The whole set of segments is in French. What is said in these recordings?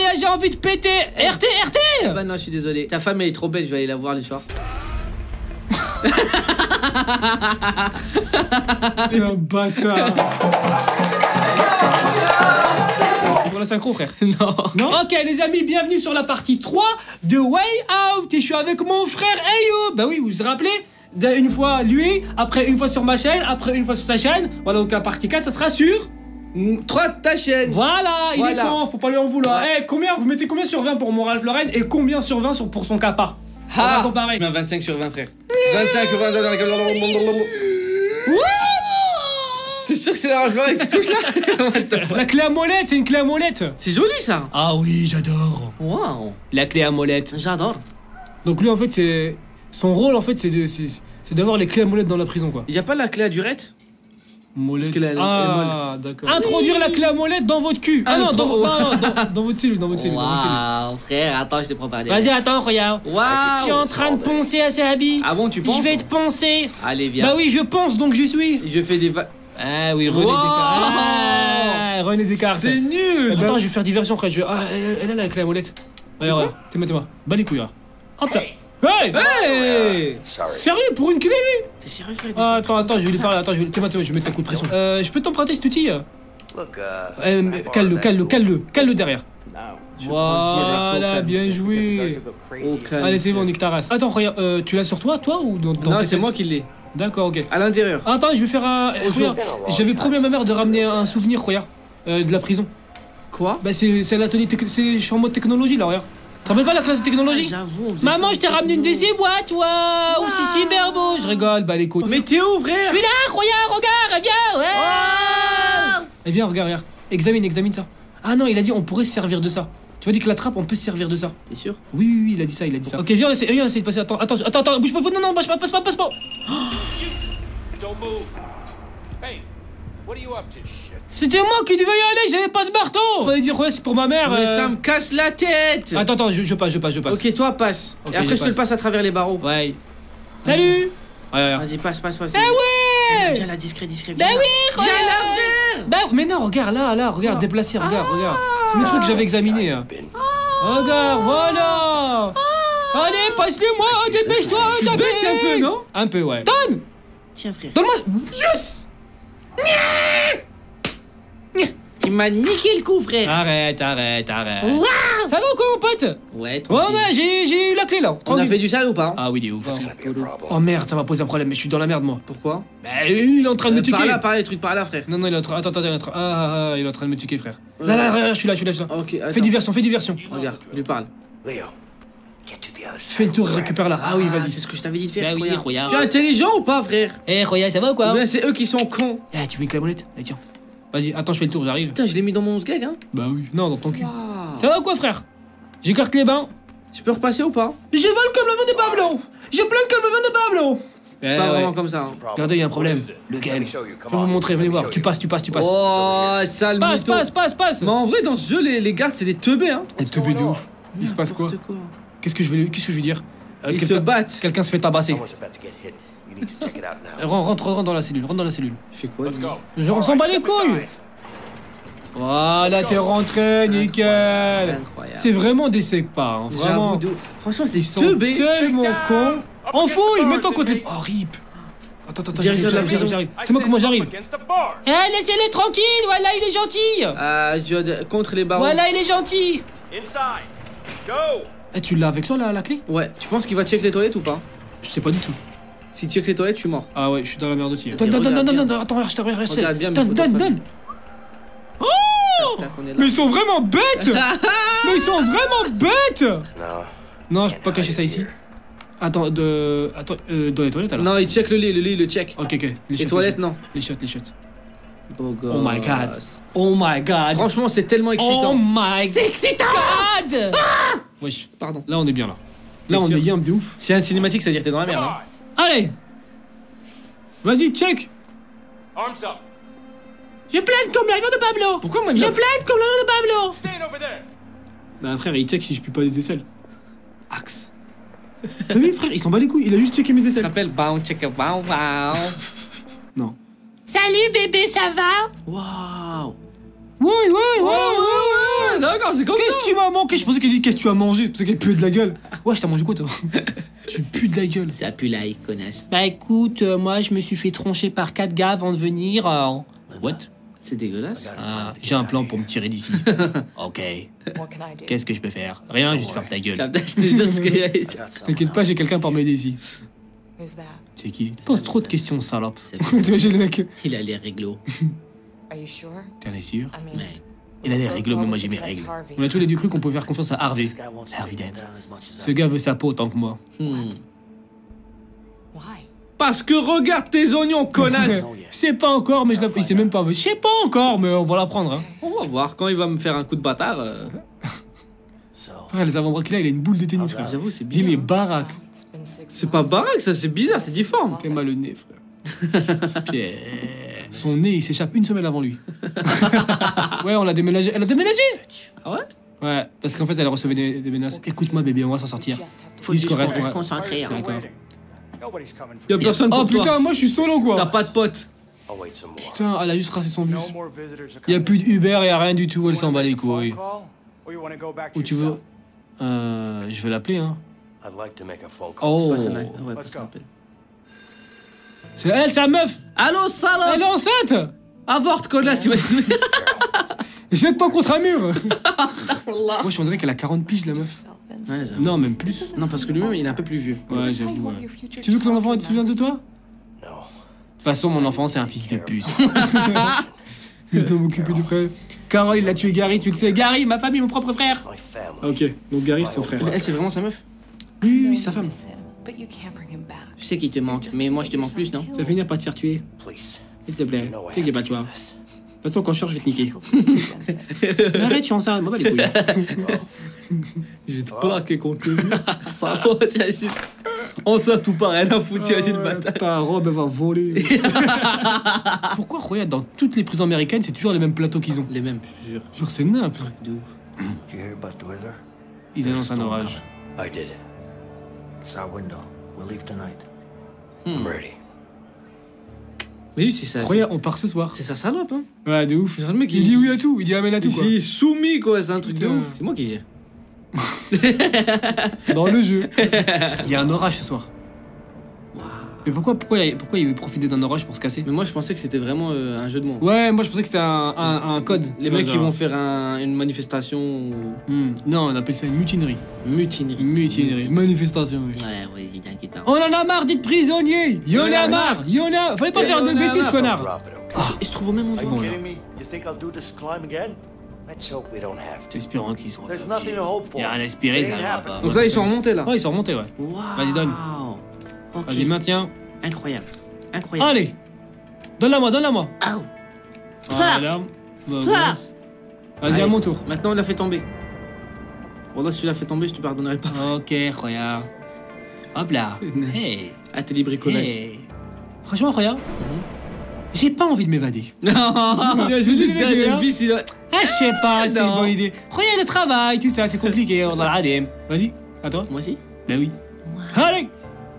Roya, j'ai envie de péter. RT. Bah non, je suis désolé. Ta femme elle est trop belle, je vais aller la voir le soir. T'es un bâtard. C'est pour la synchro, frère. Non. Ok, les amis, bienvenue sur la partie 3 de Way Out. Et je suis avec mon frère Ayoub. Bah oui, vous vous rappelez? Une fois lui, après une fois sur ma chaîne, après une fois sur sa chaîne. Voilà, donc la partie 4, ça sera sur 3 de ta chaîne. Voilà, il est con, faut pas lui en vouloir. Ouais. Eh, combien, vous mettez combien sur 20 pour mon Ralph Lauren et combien sur 20 pour son Kappa? On va comparer. 25 sur 20, frère. 25 sur 20. T'es sûr que c'est la Ralph Lauren qui touche là? La clé à molette, c'est une clé à molette. C'est joli ça. Ah oui, j'adore. Waouh. La clé à molette. J'adore. Donc lui, en fait, c'est... Son rôle, en fait, c'est d'avoir les clés à molette dans la prison, quoi. Y'a pas la clé à durette? Molette. Parce que Ah, d'accord. Introduire la clé à molette dans votre cul. Ah non, dans votre cellule, dans votre cellule. Waouh, frère, attends, je t'ai préparé. Vas-y, attends, regarde. Waouh. Je suis en train de poncer à Sahabi. Ah bon, tu penses? Je vais te poncer. Allez, viens. Bah oui, je pense, donc je suis. Je fais des Ah oui, René Descartes. Ah, René Descartes. C'est nul. Attends, je vais faire diversion, frère. Ah, elle a la clé à molette. Regarde, t'es-moi. Bas les couilles, là. Hop là. Hey! Sérieux, pour une clé, lui? T'es sérieux, frère? Ah, attends, je vais lui parler. Attends, je vais mettre un coup de pression. Je peux t'emprunter cet outil? Cale-le derrière. Voilà, bien joué. Allez, c'est bon, nique ta race. Attends, regarde, tu l'as sur toi ou dans Non, tes c'est fesses? moi qui l'ai. D'accord, ok. À l'intérieur. Attends, je vais faire un. Regarde, j'avais promis à ma mère de ramener un souvenir, regarde, de la prison. Quoi? Bah, c'est l'atelier, je suis en mode technologie là, regarde. Tu te rappelles pas la classe de technologie? J'avoue. Maman, je t'ai ramené une de ces boîtes, waouh, c'est super beau. Je rigole, bah les couilles. Mais t'es où, frère? Je suis là, regarde, viens, ouais. Et viens, regarde. Examine ça. Ah non, il a dit on pourrait se servir de ça. Tu vois, dit que la trappe, on peut se servir de ça. T'es sûr? Oui, il a dit ça, Ok, viens, on essaie de passer. Attends, bouge pas, non, passe pas. C'était moi qui devais y aller, j'avais pas de marteau. Fallait dire ouais, c'est pour ma mère. Mais ça me casse la tête. Attends, je passe. Ok, toi passe. Ok, et après je je te le passe à travers les barreaux. Ouais. Salut. Ouais. Vas-y, passe. Ah ouais. Viens là, discret. Bah oui, Viens là, frère. Bah mais non, regarde là, regarde, déplacé, regarde. C'est le truc que j'avais examiné. Regarde, voilà. Allez, passe-le-moi, dépêche-toi, Tu bêtes un peu, non? Un peu, ouais. Donne. Tiens, frère. Donne-moi. Yes. Tu m'as niqué le coup, frère. Arrête. Waouh. Ça va ou quoi, mon pote? Ouais, Ouais, j'ai eu la clé là. On a fait du sale ou pas? Ah oui, des ouf. Oh merde, ça va poser un problème, mais je suis dans la merde, moi. Pourquoi? Bah, il est en train de me tuer. Par là, les trucs par là, frère. Non, il est en train. Attends, il est en train. il est en train de me tuer, frère. Là, je suis là. Ok, attends. Fais diversion. Regarde, je lui parle. Fais le tour et récupère là. Ah oui, vas-y. C'est ce que je t'avais dit de faire. Bah oui, regarde. Tu es intelligent ou pas, frère? Roya, ça va ou quoi? Ou bien c'est eux qui sont cons. Eh, tu veux une clé à molette? Allez, tiens. Vas-y, attends, je fais le tour, j'arrive. Putain, je l'ai mis dans mon sgeg, hein. Bah oui. Non, dans ton cul. Wow. Ça va ou quoi, frère? J'écarte les bains. Je peux repasser ou pas? Je vole comme le vent de Pablo. Je plane comme le vent de Pablo. C'est pas vraiment comme ça. Hein. Regardez, il y a un problème. Lequel? Je vais vous montrer, venez voir. Tu passes. Oh, sale mytho. Passe. Mais en vrai, dans ce jeu, les gardes, c'est des teubés, hein. Des teubés de ouf. Il se passe quoi? Qu'est-ce que je vais lui dire? Ils se battent. Quelqu'un se fait tabasser. Rentre dans la cellule. Je fais quoi? On s'en bat les couilles. Voilà, t'es rentré, nickel. C'est vraiment des secs-pas, hein, vraiment. Franchement, c'est teubé. Tellement con. En fouille, mets-toi contre les... Oh, rip. Attends, j'arrive. C'est moi comment j'arrive. Eh, laissez-les tranquilles, voilà, il est gentil. Contre les barreaux. Voilà, il est gentil. Eh, tu l'as avec toi, la clé? Ouais, tu penses qu'il va check les toilettes ou pas? Je sais pas du tout. S'il check les toilettes, je suis mort. Ah ouais, je suis dans la merde aussi. Donne, Attends, je t'arrive. Donne. Oh! Mais ils sont vraiment bêtes. Non, je peux pas cacher ça ici. Attends, dans les toilettes alors? Non, il check le lit, il le check. Ok. Les toilettes, non. Les shots. Beau gosse. Oh my god. Franchement, c'est tellement excitant. Oh my god. C'est excitant. Wesh, pardon. Là, on est bien là. Là, on est bien de ouf. Si y a une cinématique, ça veut dire que t'es dans la merde. Hein. Allez. Vas-y, check. Je plaide comme l'avion de Pablo. Pourquoi moi Je plaide comme l'avion de Pablo. Bah frère, il check si je pue pas les aisselles. Axe. T'as vu frère, il s'en bat les couilles, il a juste checké mes aisselles. Ça s'appelle bow check bow. Non. Salut bébé, ça va? Waouh. Ouais, d'accord. d'accord, c'est comme ça. Qu'est-ce que tu m'as manqué? Je pensais qu'elle dit qu'est-ce que tu as mangé. Je pensais qu'elle puait de la gueule. Ouais, t'as mangé quoi toi? Tu pues de la gueule. Ça pue l'ail, connasse. Bah écoute, moi je me suis fait troncher par 4 gars avant de venir. What? C'est dégueulasse. Ah, j'ai un plan pour me tirer d'ici. Ok. Qu'est-ce que je peux faire? Rien, juste ferme ta gueule. C'est déjà ce qu'il y a. T'inquiète pas, j'ai quelqu'un pour m'aider ici. C'est qui? Pose trop de questions, salope. T'imagines le mec? Il a l'air réglo. T'en es sûr? Ouais. Il a l'air réglo, mais moi j'ai mes règles. On a tous les deux cru qu'on pouvait faire confiance à Harvey. Harvey Dent. Ce gars veut sa peau autant que moi. Parce que regarde tes oignons, connasse. Je sais pas encore, mais il sait même pas. Je sais pas encore, mais on va l'apprendre. Hein. On va voir quand il va me faire un coup de bâtard. Frère, les avant-bras qu'il a, il a une boule de tennis, frère. J'avoue, c'est bien. Il est baraque. C'est pas baraque, ça, c'est bizarre, c'est difforme. T'es mal le nez, frère. Pierre. Son nez, il s'échappe une semaine avant lui. Ouais, on l'a déménagé. Elle a déménagé. Ah ouais? Ouais, parce qu'en fait, elle recevait des menaces. Écoute-moi, bébé, on va s'en sortir. Faut juste qu'on reste concentré. D'accord. Y'a personne pour Oh toi. putain, moi je suis solo quoi. T'as pas de pote. Putain, elle a juste tracé son bus. Y'a plus d'Uber, y'a rien du tout, elle s'en bat les couilles. Où tu veux? Je vais l'appeler, hein. Oh. Ouais, passe un appel. C'est elle, c'est la meuf. Allô, salope. Elle est enceinte. Avorte, connasse, t'imagines? Jette-toi contre un mur. Moi je me dirais qu'elle a 40 piges la meuf. Ouais, j'avoue. Non, même plus. Non, parce que lui-même, il est un peu plus vieux. Ouais, j'avoue, ouais. Tu veux que ton enfant se souvienne de toi? De toute façon, mon enfant, c'est un fils de pute. Il doit m'occuper de près. Carole, il a tué Gary, tu le sais. Gary, ma famille, mon propre frère. Ok, donc Gary, c'est son frère. Elle, c'est vraiment sa meuf? Oui, oui, c'est sa femme. Je sais qu'il te manque, mais moi je te manque plus, non? Tu vas finir par te faire tuer. S'il te plaît. T'inquiète pas, tu vois. De toute façon, quand je sors, je vais te niquer. Mais arrête, je suis enceinte, moi, pas les couilles. Je vais te plaquer contre le mur. Salaud, t'imagines? On s'en tout pas rien à foutre, t'imagines, bâtard. Ta robe, elle va voler. Pourquoi, regarde, dans toutes les prisons américaines, c'est toujours les mêmes plateaux qu'ils ont? Les mêmes, je te jure. Genre, c'est nimp. De ouf. Ils annoncent un orage. I did. It's our window. We'll leave tonight. I'm ready. Mais lui, c'est ça. Regarde, on part ce soir. C'est sa salope, hein. Ouais, de ouf. Genre, le mec, Il dit oui à tout, il dit amen à tout, quoi. Il est soumis, quoi, c'est un truc de Putain. ouf. C'est moi qui ai. Dans le jeu. Il y a un orage ce soir. Mais pourquoi il veut profiter d'un orage pour se casser? Mais moi, je pensais que c'était vraiment un jeu de mots. Ouais, moi je pensais que c'était un code. Les mecs qui vont faire une manifestation. Non, on appelle ça une mutinerie. Mutinerie. Une mutinerie. Manifestation, oui. Ouais, t'inquiète pas. On en a marre d'être prisonniers. Y en a marre. Y en a. Fallait pas faire de bêtises, connard. Il se trouve au même endroit. bon, là. Espérons qu'ils sont. Y a rien à espérer, ça arrivera pas. Donc là, ils sont remontés, là. Ouais, ils sont remontés, ouais. Vas-y, donne. Ok. Vas-y, maintiens. Incroyable. Incroyable. Allez. Donne-la moi, donne-la moi. Au. Voilà. Bon, gosse. Vas-y, à mon tour. Maintenant, il l'a fait tomber. Bon, là, si tu l'as fait tomber, je te pardonnerai pas. Ok, regarde. Hop là. Hey. Atelier bricolage. Hey. Franchement, regarde. J'ai pas envie de m'évader. Non, Daniel Vice, il a. Ah, je sais pas, c'est une Non. bonne idée. Regarde le travail, tout ça, c'est compliqué. On a l'ADM. Vas-y, à toi. Moi aussi? Ben oui. Allez.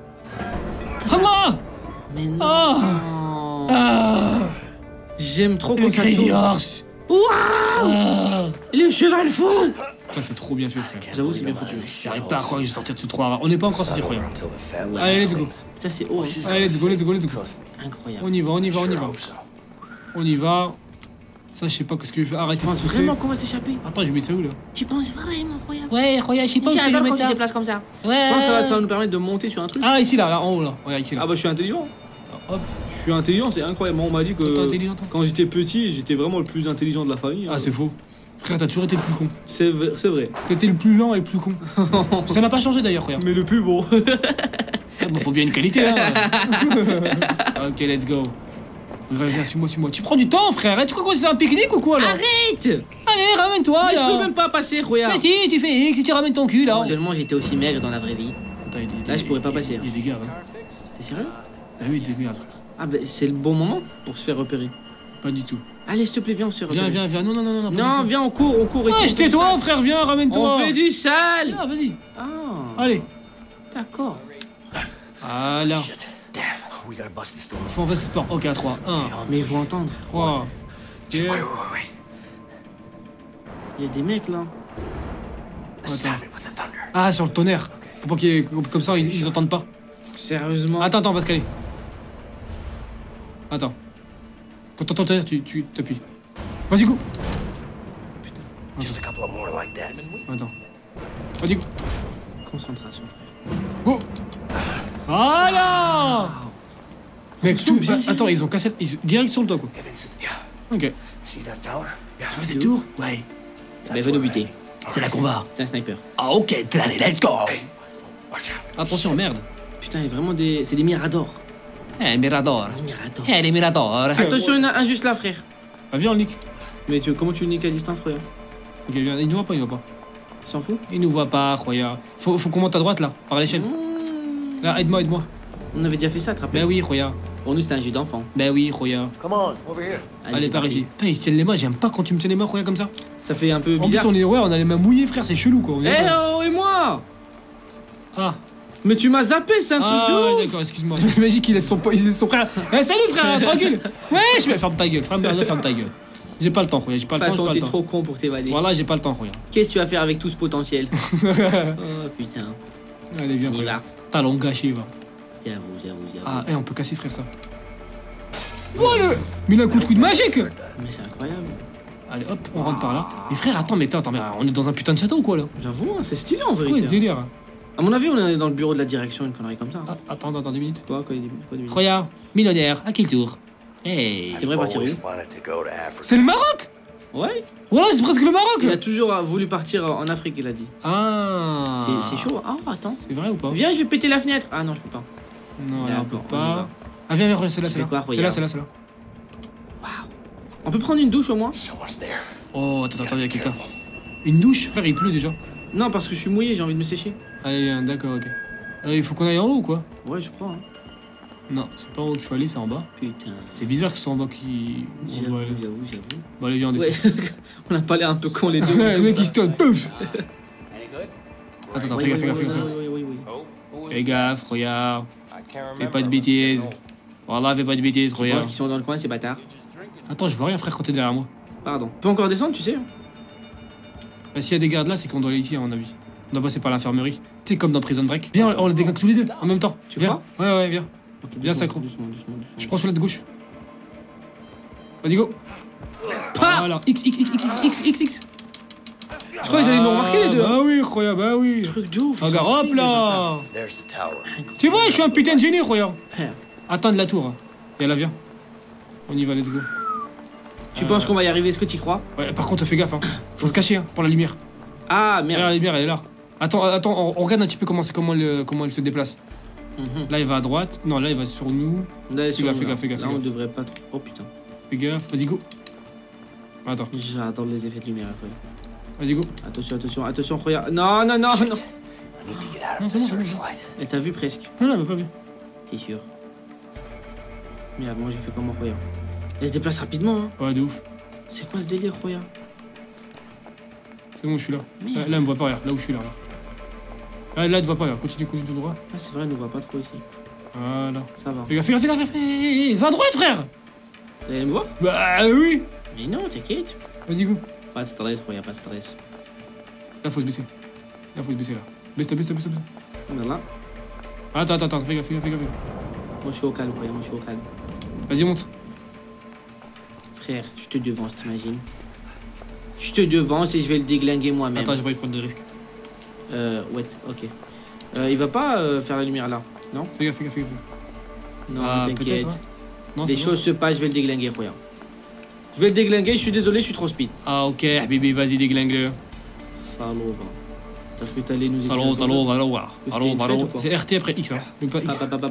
Allah. Mais non. Oh. Ah. J'aime trop Le quand ça Crazy tourne. Horse. Waouh! Ah. Le cheval fou! Ça, c'est trop bien fait, frère. J'avoue, c'est bien foutu. J'arrive pas à croire que je vais sortir de ce 3. On n'est pas encore sorti, regarde. Allez, let's go. Ça, c'est haut. Hein. Allez, let's go, let's go, let's go. Incroyable. On y va, on y va, on y va. On y va. Ça, je sais pas ce que je vais faire. Arrêtez Tu de penses pousser. vraiment qu'on va s'échapper? Attends, je vais mettre ça où là? Tu penses vraiment, incroyable? Ouais, regarde, je sais pas où je vais J'adore quand mettre tu ça. te déplaces comme ça. Ouais. Je pense que ça va nous permettre de monter sur un truc. Ah, ici, là, en haut, là. Regarde, ici, là. Ah bah, je suis intelligent. Hop. Je suis intelligent, c'est incroyable. Moi, on m'a dit T'es que intelligent, toi? quand j'étais petit, j'étais vraiment le plus intelligent de la famille. Ah, c'est faux. Frère, t'as toujours été le plus con. C'est vrai. T'étais le plus lent et le plus con. Ça n'a pas changé d'ailleurs, regarde. Mais le plus beau. Ah, bah, faut bien une qualité, hein. Ok, let's go. Viens, suis-moi. Tu prends du temps, frère. Tu crois que c'est un pique-nique ou quoi, là? Arrête! Allez, ramène-toi, Mais je là. peux même pas passer, regarde. Mais si, tu fais X si tu ramènes ton cul, là. Actuellement, j'étais aussi maigre dans la vraie vie. Attends, Là, je pourrais pas passer, hein. Il y a des gars, hein. T'es sérieux? Ah oui, des gars, frère. Ah bah, c'est le bon moment pour se faire repérer. Pas du tout. Allez, s'il te plaît, viens, on se repère. Viens. Non. Non, pas du viens, on court et tout. tout. Ah, tais-toi, frère, viens, ramène-toi. On fait du sale. Ah, vas-y. Ah, Allez. d'accord. Voilà. We gotta bust this door. Faut en faire ce sport. Ok, à 3. 1, Mais ils vont entendre. 3, 2. Il y a des mecs là. Stab it with the thunder. Ah, sur le tonnerre. Pour pas comme ça, ils entendent pas. Sérieusement. Attends, on va se caler. Attends. Quand t'entends le tonnerre, tu t'appuies. Vas-y, go. Just a couple of more like that. Attends. Vas-y, go. Concentration, frère. Go. Voilà. Mec, tout. Attends, ils ont cassé. Direct sur le toit, quoi. Evans, yeah. Ok. See that tower? Yeah. Tu vois cette tour? Ouais. Bah, va nous buter. C'est là qu'on va. C'est un sniper. Ah, ok, allez, let's go. Watch out. Attention, merde. Putain, il y a vraiment des. C'est des miradors. Mirador. Des miradors. Les Mirador. Attention, il y en a un juste là, frère. Bah, viens, on nique. Mais comment tu le niques à distance, regarde? Ok, viens. Il nous voit pas, il nous voit pas. Il s'en fout? Il nous voit pas, Roya. Faut qu'on monte à droite, là, par l'échelle. Là, aide-moi. On avait déjà fait ça, te rappelles? Bah oui, Roya. Pour nous, c'était un jeu d'enfant. Bah oui, Roya. Come on, over here. Allez, par ici. Putain, ils se tiennent les mains. J'aime pas quand tu me tiens les mains, Roya, comme ça. Ça fait un peu En plus, bizarre. on a les mains mouillées, frère. C'est chelou, quoi. On est Eh là. oh, et moi? Ah. Mais tu m'as zappé, c'est un truc Ah, de ouais, ouf. d'accord, excuse-moi. Imagine qu'il laisse son frère. Eh, salut, frère, tranquille. Ouais, ferme ta gueule, ferme ta gueule. J'ai pas le temps, Roya. J'ai pas De le toute temps. façon, J'ai t'es pas le temps. trop con pour t'évader. Voilà, j'ai pas le temps, Roya. Qu'est-ce que tu vas faire avec tout ce potentiel? Oh putain. Allez, viens, On y Roya. va. Talon gâché, va. J'avoue. Ah, on peut casser, frère, ça. Voilà. Mais il a un coup de magique. Mais c'est incroyable. Allez, hop, on rentre par là. Mais frère, attends, mais on est dans un putain de château ou quoi, là? J'avoue, hein, c'est stylé en C'est quoi ce vérité. délire? À mon avis, on est dans le bureau de la direction, une connerie comme ça. Ah, attends, 2 minutes. Quoi, des minutes. Roya, millionnaire, à quel tour? Hey. T'aimerais partir où? Always wanted to go to Africa. C'est le Maroc? Ouais. Voilà, c'est presque le Maroc. Il a toujours voulu partir en Afrique, il a dit. Ah. C'est chaud. Ah, attends. C'est vrai ou pas? Viens, je vais péter la fenêtre. Ah non, je peux pas. Non, là, on peut D'accord, on y va. pas. Ah, viens, Roya, c'est là, fait quoi, c'est Roya? là. On peut prendre une douche au moins? Someone's there. Oh, attends, il y a quelqu'un. Une douche? Frère, il pleut déjà. Non, parce que je suis mouillé, j'ai envie de me sécher. Allez, viens, d'accord, ok. Il faut qu'on aille en haut ou quoi? Ouais, je crois. Hein. Non, c'est pas en haut qu'il faut aller, c'est en bas. Putain. C'est bizarre que ce soit en bas qui. J'avoue. Bon, allez, viens, on Ouais. descend. On a pas l'air un peu con les deux. Ouais, le comme mec ça. il se tonne, pouf! Any good? Attends, Oui, fais gaffe, oui, fais gaffe, oui, fais gaffe. oui. Fais gaffe, regarde. I can't Fais pas de bêtises. Voilà, fais pas de bêtises, Je pense regarde. qu'ils sont dans le coin, ces bâtards. Attends, je vois rien, frère, quand t'es derrière moi. Pardon. On peut encore descendre, tu sais? Bah, s'il y a des gardes là, c'est qu'on doit aller ici, à mon avis. On doit passer par l'infirmerie. Tu sais, comme dans Prison Break. Viens, on les dégaine tous les deux, en même temps. Tu viens? Ouais, viens. Ok, Bien doucement, sacro. doucement. Je prends sur la de gauche. Vas-y, go. Pas. Voilà, X. Je crois qu'ils allaient nous remarquer les deux. Bah oui, Roya, bah oui. Truc de ouf. ils Regarde, sont hop speed, les là. There's the tower. bâtards. Tu vois, je suis un putain de génie, Roya. Père. Attends de la tour. Et là, viens. On y va, let's go. Tu penses qu'on va y arriver? Est-ce que tu y crois? Ouais, par contre, fais gaffe, hein. Faut se cacher, hein, pour la lumière. Ah Regarde, merde. la lumière, elle est là. Attends, on regarde un petit peu comment elle se déplace. Mhm. Là, il va à droite. Non, là, il va sur nous. Là, Fais gaffe, fais gaffe, fais gaffe, Là, fais on gaffe. devrait pas trop. Oh putain. Fais gaffe, vas-y, go. Attends, J'adore les effets de lumière après. vas-y, go. Attention, regarde. Non. I need to get out Non, of c'est the bon, c'est bon. searchlight. Et t'as vu presque. Non, elle m'a pas vu. T'es sûr? Merde, moi je fais comment, regarde. Elle se déplace rapidement, hein. Ouais, de ouf. C'est quoi ce délire, regarde? C'est bon, je suis là. Merde. Là, elle me voit pas, regarde. Là où je suis, là. Là, elle te voit pas, regarde. Continue tout droit. Ah, c'est vrai, elle nous voit pas trop ici. Voilà. Ça va. Fais gaffe. Va à droite, frère. Vous allez me voir? Bah oui. Mais non, t'inquiète. Vas-y, go. Pas de stress, regarde, pas de stress. Là, faut se baisser. Là. Baisse-toi. Regarde là. Attends, fais gaffe. Moi je suis au calme, regarde, moi je suis au calme. Vas-y, monte. Frère, je te devance, t'imagines? Je te devance et je vais le déglinguer moi-même. Attends, j'ai pas envie de prendre des risques. Ouais, ok. Il va pas faire la lumière là, non? Fais gaffe. Non, Ah, t'inquiète. peut-être, hein. Non, Des c'est choses se passent, je vais le déglinguer, regarde. Je vais le déglinguer, je suis désolé, je suis trop speed. bon. Ah, ok, Habibi, vas-y, déglingue-le. Salaud, va. T'as cru que t'allais nous Salaud, écouter un peu? voilà. C'était une fête ou quoi? C'est RT après X, hein. Donc pas X. Voilà.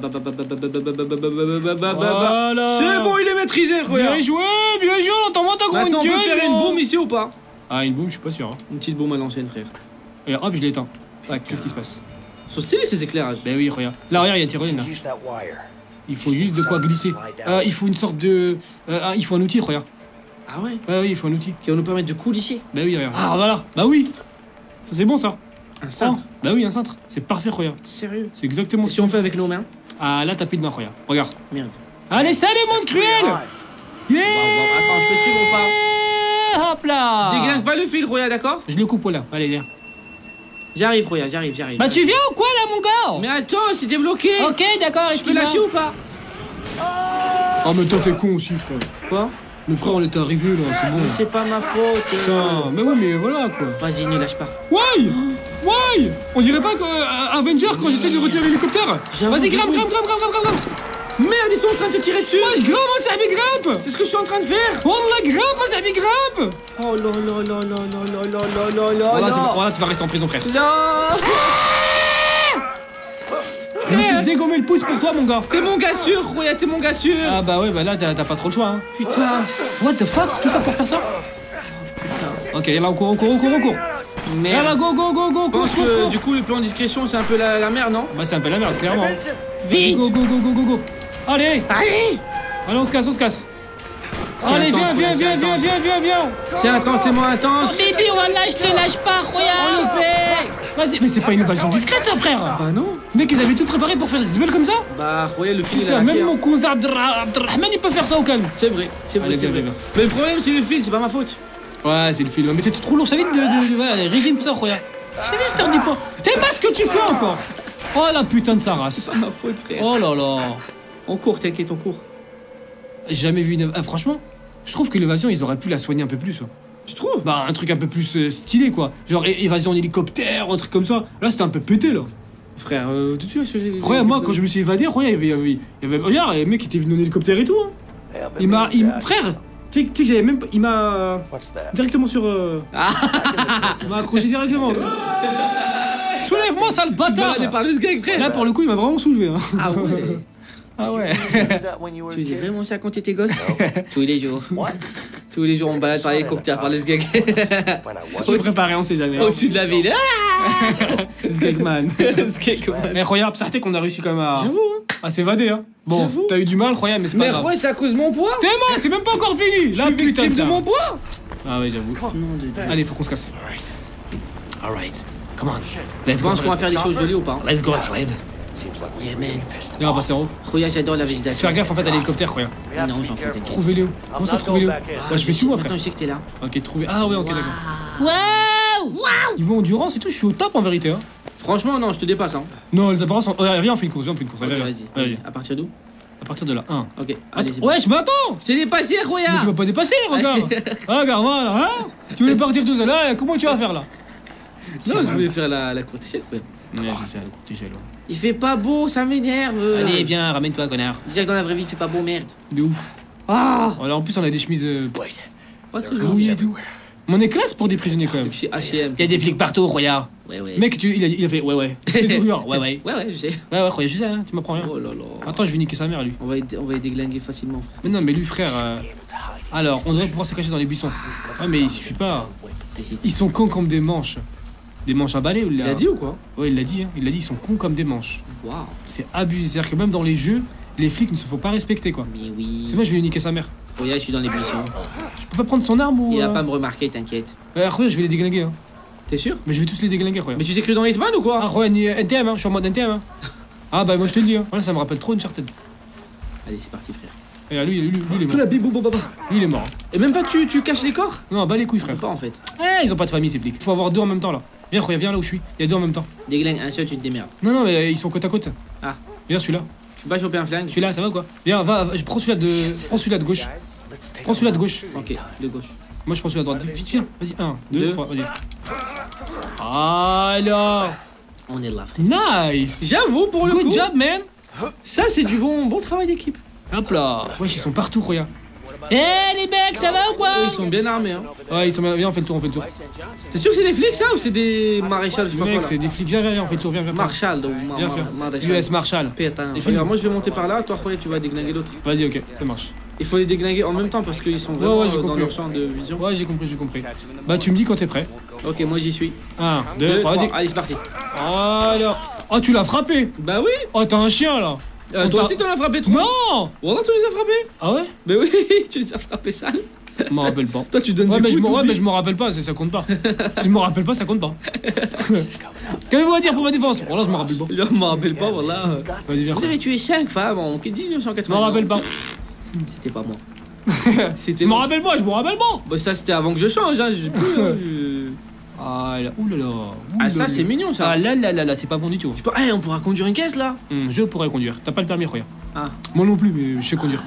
C'est bon, il est maîtrisé, Bien joué, on t'envoie ta grande Maintenant, on peut gueule, faire une moi. bombe ici ou pas? Ah, une boum, je suis pas sûr. Hein. Une petite bombe à l'ancienne, frère. Et hop, je l'ai éteint. Tac, qu'est-ce qui se passe? Sont stylés ces éclairages. Ben oui, regarde. Là, regarde, il y a une tyrolienne, là. Use that wire. Il faut juste de quoi glisser. Il faut une sorte de... il faut un outil, regarde. Ah ouais? Ouais, oui, il faut un outil. Qui va nous permettre de coulisser. Ben oui, regarde. Ah, voilà. Bah oui. Ça, c'est bon, ça. Un cintre. Oh, bah oui, un cintre. C'est parfait, regarde. Sérieux? C'est exactement Et ce si on fait avec nos mains? Ah, là, t'as plus de main, regarde. Regarde. Merde. Allez, salut, monde cruel. Yeah. Attends, je peux te suivre ou pas? hop là. Déglingue pas le fil, Roya, d'accord? Je le coupe là, allez viens. J'arrive, Roya, j'arrive. Bah tu viens ou quoi là mon gars? Mais attends, c'était bloqué. Ok d'accord, Je peux lâcher ou pas? Oh mais toi t'es con aussi frère. Quoi? Mais frère on était arrivé là, c'est bon. Mais c'est pas ma faute. Putain, mais ouais mais voilà quoi. Vas-y, ne lâche pas. Ouais. On dirait pas qu'Avenger quand j'essaie de retenir l'hélicoptère. Vas-y grimpe. Merde, ils sont en train de te tirer dessus. Wesh grimpe, Sabi grimpe. C'est ce que je suis en train de faire. Wallah grimpe, Sabi grimpe. Oh là. Voilà tu vas rester en prison frère. Non. Je me suis dégommé le pouce pour toi mon gars. T'es mon gars sûr, Roya, t'es mon gars sûr. Ah bah ouais bah là t'as pas trop le choix hein. Putain. What the fuck? Tout ça pour faire ça? Ok là on court. Merde. Là go. Je pense que du coup le plan de discrétion c'est un peu la merde, non? Bah c'est un peu la merde clairement. Vite. Go. Allez on se casse. Allez viens. C'est intensément intense. Bibi wallah je te lâche pas Roya. On le fait. Vas-y mais c'est pas une invasion discrète ça frère. Bah non. Mec ils avaient tout préparé pour faire des zbel comme ça. Bah Roya, le fil il Putain a lâché. même mon cousin Abdelrahman il peut faire ça au calme. C'est vrai. Allez, viens. Mais le problème c'est le fil, c'est pas ma faute. Ouais c'est le film. Mais t'es trop lourd, ça vite de régime tout ça Roya. Je t'ai vite perdu pas. T'es pas ce que tu fais encore. Oh la putain de sa race. C'est pas ma faute, frère. Oh là là. On court, t'inquiète, on court. J'ai jamais vu une... franchement, je trouve que l'évasion, ils auraient pu la soigner un peu plus. Tu trouves? Bah, un truc un peu plus stylé, quoi. Genre évasion en hélicoptère, un truc comme ça. Là, c'était un peu pété, là. Frère, tout de suite, Regarde, moi, quand je me suis évadé, regarde, il y avait... Regarde, le mec, il était venu en hélicoptère et tout. Hein. Frère, tu sais que j'avais même... Il m'a... Directement sur... Il m'a accroché directement. Soulève-moi, sale bâtard! par le sgeg, frère. Là, pour le coup, il m'a vraiment soulevé. Hein. Ah ouais. Ah ouais. Tu faisais vraiment ça quand t'étais gosse? Tous les jours. Tous les jours, on balade par l'hélicoptère, par le sgeg. Je suis préparé, on sait jamais. Au-dessus de la ville. Sgegman. Sgegman. Mais regarde, ça qu'on a réussi quand même à... J'avoue, hein. À s'évader, hein. Bon, J'avoue. t'as eu du mal, Roya, mais c'est pas Mais grave. Roy, c'est à cause de mon poids. T'es mort, c'est même pas encore fini. Je Là, suis putain victime de ça. mon poids. Ah ouais, j'avoue. Non de Dieu. Allez, faut qu'on se casse. Alright, come on. Let's Tu go. penses qu'on va faire des choses jolies ou pas? Let's go, Khaled. Yeah, man. Viens, on va passer en haut. Roya, j'adore la végétation. Faire gaffe en fait à l'hélicoptère, Roya. Non, j'en fous, t'inquiète. Trouvez Léo. Comment ça, trouver Léo? Ouais, je me suis où, frère? Maintenant, je sais que t'es là. Ok, trouver. Ah ouais, ok, d'accord. Waouh. Niveau endurance et tout, je suis au top en vérité. Hein. Franchement, non, je te dépasse, hein. Non, les apparences sont. Viens, on fait une course, Ok, Allez, vas-y. À partir d'où? À partir de là, 1. Ok, allez, c'est bon. Ouais, je m'attends. C'est dépassé, Roya. Mais tu vas pas dépasser, regarde. Regarde, voilà, hein. Tu voulais partir tout seul, là, comment tu vas faire là? Non, je voulais faire la courte échelle, quoi. Ouais, je sais, la courte échelle. Il fait pas beau, ça m'énerve. Allez, viens, ramène-toi, connard. Déjà que dans la vraie vie, il fait pas beau, merde. De ouf. Ah. Alors en plus, on a des chemises. Pas très Oui et tout. Mais on est classe pour des prisonniers quand même. Chez H&M. Il y a des flics partout, regarde. Ouais. Mec, il a fait ouais. C'est toujours ouais. Ouais, je sais. Ouais, regarde, je sais, hein, tu m'apprends rien. Oh là là. Attends, je vais niquer sa mère, lui. On va y déglinguer facilement, frère. Mais non, mais lui, frère. Alors, on devrait pouvoir se cacher dans les buissons. Ouais, mais il suffit pas. Si. Ils sont cons comme des manches. Des manches à balai ou Il a dit ou quoi? Ouais, il l'a dit, hein. Il l'a dit, ils sont cons comme des manches. Waouh. C'est abusé. C'est-à-dire que même dans les jeux, les flics ne se font pas respecter, quoi. Mais oui. C'est moi, je vais lui niquer sa mère. Roya, je suis dans les buissons. Je peux pas prendre son arme ou. Il va pas me remarquer, t'inquiète. Regarde, je vais les déglinguer, hein. T'es sûr? Mais je vais tous les déglinguer, regarde. Mais tu t'es cru dans Hitman ou quoi? Ah, regarde, NTM, hein. Je suis en mode NTM, hein. Ah, bah, moi, je te le dis, hein. Voilà, ça me rappelle trop Uncharted. Allez, c'est parti, frère. Regarde, lui, il est mort. Lui, il est mort. Et même pas tu caches les corps? Non, bah les couilles, frère. Pas en fait. Ils ont pas de famille, ces flics. Faut avoir deux en même temps, là. Viens là où je suis. Il y a deux en même temps. Déglingue un seul, tu te démerdes. Non, mais ils sont côte à côte. Ah. Viens, celui-là. Tu vas choper un flingue? Celui-là, ça va ou quoi? Viens, je prends celui-là de gauche. Prends celui-là de gauche. Ok, de gauche. Moi, je prends celui-là de droite. Vite, viens. Vas-y, 1, 2, Deux. 3, vas-y. Alors. On est là, frère. Nice. J'avoue, pour le coup. Good job, man. Ça, c'est du bon travail d'équipe. Hop là. Wesh, ils sont partout, regarde. Les mecs, ça va ou quoi? Ils sont bien armés, hein. Ouais, ils sont bien. Viens, on fait le tour, T'es sûr que c'est des flics, ça, ou c'est des maréchals, je sais pas quoi, Mec, là? c'est des flics. Viens, on fait le tour. Viens. Marshal, donc. Viens faire. Maréchal. US Marshal. Putain. Et filme. Regarde, moi, je vais monter par là. Toi, Roya, tu vas déglinguer l'autre. Vas-y, ok, ça marche. Il faut les déglinguer en même temps parce qu'ils sont vraiment Ouais, j'ai dans compris. leur champ de vision. Ouais, j'ai compris. Bah, tu me dis quand t'es prêt. Ok, moi, j'y suis. 1, 2, 3, vas-y. Allez, c'est parti. Alors. Oh, tu l'as frappé. Bah oui. Oh, t'as un chien là. Toi aussi, t'en as frappé trop. Non. Voilà, tu les as frappés. Ah ouais? Bah oui, tu les as frappés sales. Je m'en rappelle pas. Toi, tu donnes Ouais, des mais je coups, me t'oublies. je m'en rappelle pas, ça compte pas. Si je me rappelle pas, ça compte pas. Qu'avez-vous à dire pour ma défense? Voilà, je me rappelle pas. Je m'en rappelle pas, voilà. Vas-y, viens. Vous avez tué 5 femmes en 1980. Je m'en rappelle pas. C'était pas moi. C'était. Je me rappelle pas, je me rappelle pas. Bah, ça, c'était avant que je change, hein. Ah là, oulala. Ah, ça, c'est mignon, ça. Ah là là là là, c'est pas bon du tout. Hey, on pourra conduire une caisse, là. Je pourrais conduire. T'as pas le permis, regarde. Ah. Moi non plus, mais je sais conduire.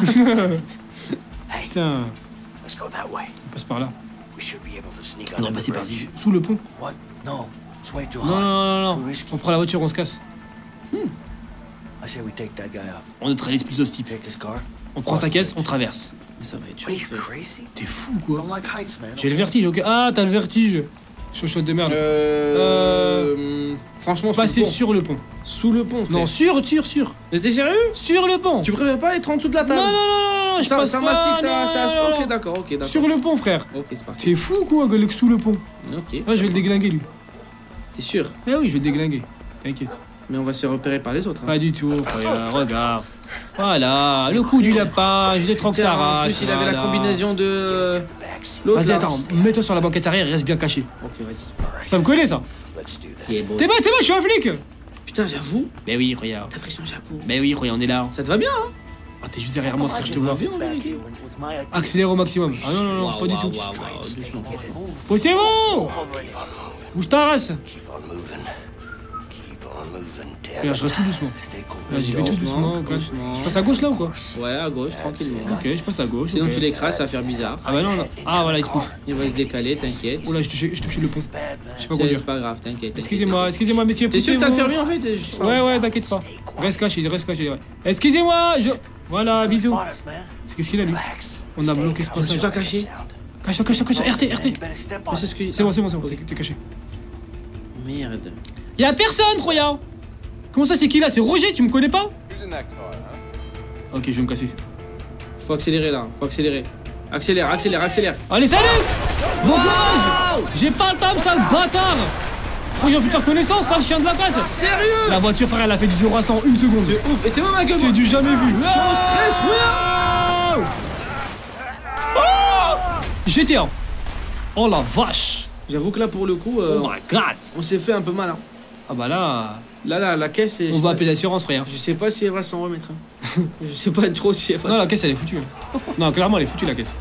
Putain, Let's go that way. on passe par là. We should be able to sneak On under va the passer par bridge. ici, sous le pont. What? No, it's way too Non, non, high. non, non, Too non. risky. On prend la voiture, on se casse. I say we take that guy up. On neutralise plus au type. Take his car. On prend sa caisse, on traverse. Mais ça va être chaud, What, you frère. crazy? T'es fou, I quoi. don't like heights, man. J'ai le vertige, ok. Ah, t'as le vertige. Chochotte de merde. Franchement, Passer sous sur le pont. Sous le pont, frère. Non, sur. Mais t'es sérieux? Sur le pont. Tu préfères pas être en dessous de la Non, table? non, non, non, non, je Ça, passe ça pas, mastique, non, ça. non, non. Ok, d'accord, ok, d'accord. Sur le pont, frère. Ok, c'est parti. T'es fou, quoi, Golek, sous le pont. Ok. Ah, je vais le déglinguer, lui. T'es sûr? Mais oui, je vais le déglinguer. T'inquiète. Mais on va se faire repérer par les autres. Hein. Pas du tout, frère. Regarde. Voilà, le coup du lapin, je détranque sa En race. plus, il avait la voilà. combinaison de. L'autre. Vas-y, là. attends, mets-toi sur la banquette arrière et reste bien caché. Ok, vas-y. Ça me connaît, ça. Let's do this. Il est beau. T'es bas, je suis un flic. Putain, j'avoue. Mais oui, regarde. T'as pris son chapeau. Mais oui, regarde, on est là. Ça te va bien, hein? Ah, t'es juste derrière moi, frère, je te vois. Back here with my idea. Accélère au maximum. Ah non, non, non, pas du tout. Doucement. Poussez-vous. Bouge ta race. Keep on moving. Keep on moving, Ted. Regarde, je reste tout doucement. Stay cool. Là, j'y vais tout doucement. au calme. Je passe à gauche là ou quoi? Ouais, à gauche, tranquillement. Ok, je passe à gauche. Sinon, ok. tu l'écrases, ça va faire bizarre. Ah bah non, non. Ah voilà, il se pousse. Il va se décaler, t'inquiète. Oh là, je touchais le pont. Je sais pas C'est conduire. pas grave, t'inquiète. Excusez-moi, messieurs. T'es sûr que t'as le poussez-vous. permis en fait? Ouais, ouais, t'inquiète pas. Reste caché, ouais. Excusez-moi, je. Voilà, bisous. Spot us, man. Qu'est-ce qu'il a lui? Relax. On a bloqué ce Je suis passage. pas caché. Cache-toi, RT. You better step on C'est it. ce que. C'est bon, t'es caché. Merde. Y'a personne, Troya. Comment ça, c'est qui là? C'est Roger, tu me connais pas? Ok, je vais me casser. Faut accélérer là, faut accélérer. Accélère. Allez, salut! Bon courage! J'ai pas le temps, sale bâtard! Troya, faut faire connaissance, sale chien de la casse! Sérieux? La voiture, frère, elle a fait du 0 à 100 en une seconde. C'est ouf, et t'es ma gueule. C'est du jamais vu. Je suis en stress, GTA. Oh la vache. J'avoue que là pour le coup, Oh my god. on s'est fait un peu mal. Hein. Ah bah là, Là, la caisse, on va appeler l'assurance, frère. Je sais pas si elle va s'en remettre. Hein. Je sais pas trop si elle va. Non, la caisse, elle est foutue. Non, clairement, elle est foutue, la caisse.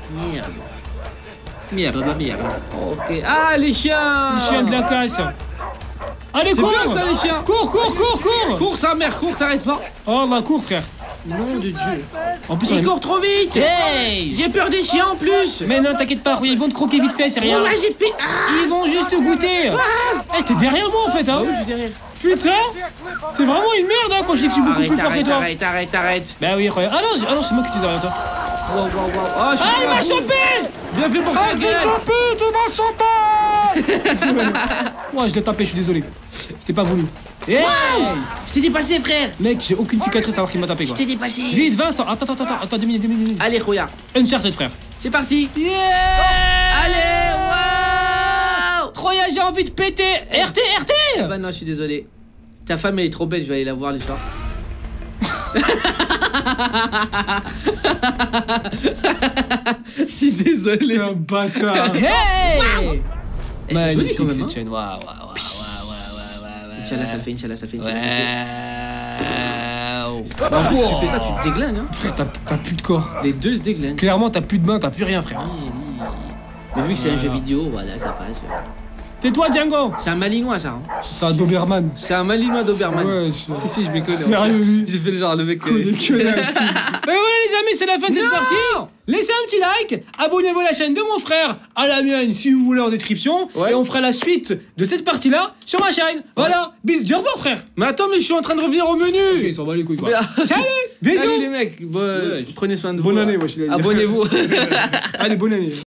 Merde, de la merde. Ok. Ah, les chiens! Le chien de la casse. Allez, C'est cours! bien ça, les chiens! Cours! Cours, sa mère, cours, t'arrêtes pas! Oh, bah, cours, frère. Nom de Dieu! En plus, on Il est... court trop vite! Hey! J'ai peur des chiens en plus! Mais non, t'inquiète pas, ils vont te croquer vite fait, c'est rien. Oh là, j'ai peur! Ils vont juste te goûter. Eh, t'es derrière moi, en fait, hein? Ah oui, je suis derrière. Putain! T'es vraiment une merde, hein, quand je dis que je suis beaucoup plus fort que toi. Arrête! Bah oui, regarde. Ah non, c'est moi qui t'ai derrière toi. Wow. Ah, je suis Ah, il m'a chopé! bien fait pour ta gueule! Tu m'as chopé! Ouais, je l'ai tapé, je suis désolé. C'était pas voulu. Hey! Je t'ai dépassé, frère! Mec, j'ai aucune cicatrice alors qu'il m'a tapé, quoi. Je t'ai dépassé! Vite, Vincent, attends, 2 minutes. Allez, regarde! Uncharted, frère. C'est parti! Yeah! Allez, wow! Troya, j'ai envie de péter! RT! Bah non, je suis désolé. Ta femme elle est trop belle, je vais aller la voir le soir. Je suis désolé. Un bâtard! Hey! Eh, c'est joli quand même. cette Hein. chaîne, waouh. Inch'Allah, ça le fait, Inch'Allah. Waouh. Si tu fais ça, tu te déglingues. Hein. Frère, t'as plus de corps. Les deux se déglinguent. Clairement, t'as plus de main, t'as plus rien, frère. Mais vu que c'est un jeu vidéo, voilà, ça passe. Tais-toi, Django! C'est un malinois, ça. Hein. C'est un Doberman. C'est un malinois d'Oberman. Ouais, Si, je m'y connais. Sérieux, lui? J'ai fait le genre, le mec. Et voilà les amis, c'est la fin de cette partie. Laissez un petit like, abonnez-vous à la chaîne de mon frère, à la mienne si vous voulez en description, Ouais. et on fera la suite de cette partie-là sur ma chaîne. Voilà, bisous, dis au revoir frère. Mais attends, mais je suis en train de revenir au menu. Ok, ils s'en bat les couilles quoi. Mais- Salut, bisous. Salut les mecs. Prenez soin de vous. Bonne année, wesh, il a dit. Abonnez-vous. Allez, bonne année.